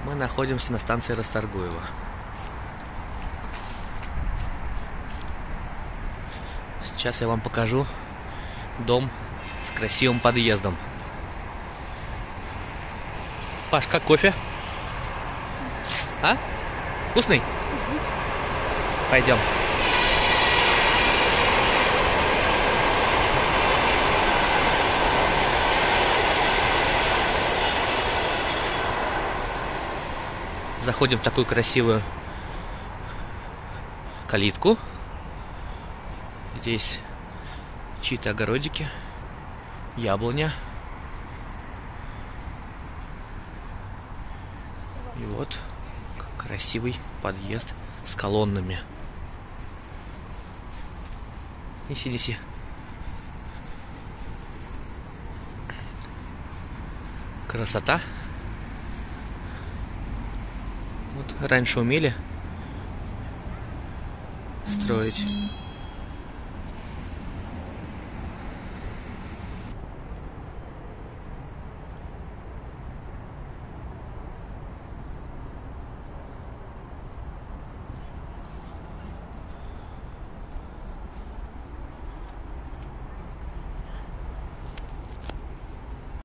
Мы находимся на станции Расторгуева. Сейчас я вам покажу дом с красивым подъездом. Паш, как кофе? А? Вкусный? Пойдем. Заходим в такую красивую калитку. Здесь чьи-то огородики, яблоня. И вот красивый подъезд с колоннами. Неси. Красота. Вот раньше умели строить